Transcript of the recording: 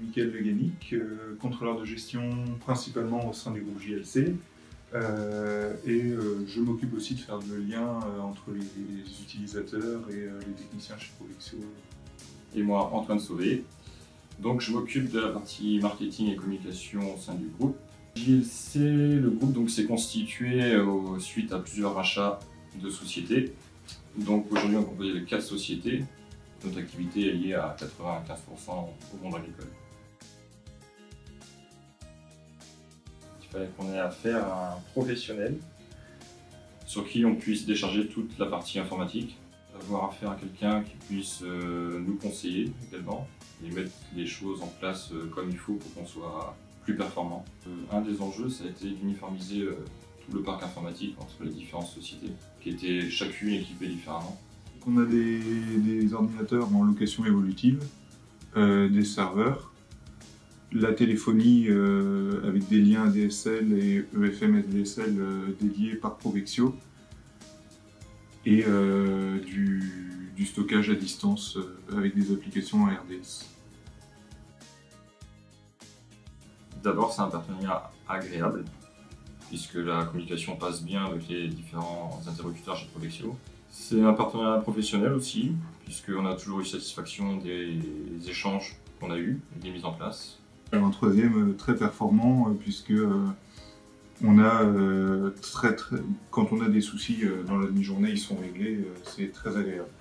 Mickaël Leganic, contrôleur de gestion principalement au sein du groupe JLC. Je m'occupe aussi de faire le lien entre les utilisateurs et les techniciens chez Provexio. Et moi, Antoine Sauvé. Donc je m'occupe de la partie marketing et communication au sein du groupe. JLC, le groupe s'est constitué suite à plusieurs rachats de sociétés. Donc aujourd'hui on est composé de 4 sociétés. Notre activité est liée à 95% au monde agricole. Il fallait qu'on ait affaire à un professionnel sur qui on puisse décharger toute la partie informatique. Avoir affaire à quelqu'un qui puisse nous conseiller également et mettre les choses en place comme il faut pour qu'on soit plus performant. Un des enjeux, ça a été d'uniformiser tout le parc informatique entre les différentes sociétés, qui étaient chacune équipées différemment. On a des ordinateurs en location évolutive, des serveurs, la téléphonie avec des liens ADSL et EFM SDSL dédiés par Provexio, et du stockage à distance avec des applications à RDS. D'abord, c'est un partenariat agréable, puisque la communication passe bien avec les différents interlocuteurs chez Provexio. C'est un partenariat professionnel aussi, puisqu'on a toujours eu satisfaction des échanges qu'on a eus et des mises en place. Un troisième très performant, puisque on a quand on a des soucis dans la demi-journée, ils sont réglés, c'est très agréable.